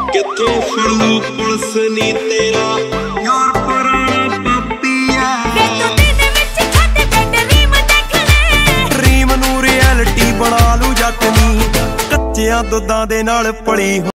कित्थों फड़ू police नी तेरा यार पुराना पपिया ड्रीम नू रियलिटी बना लू जट नी कच्चियां दुधां दे नाल पली।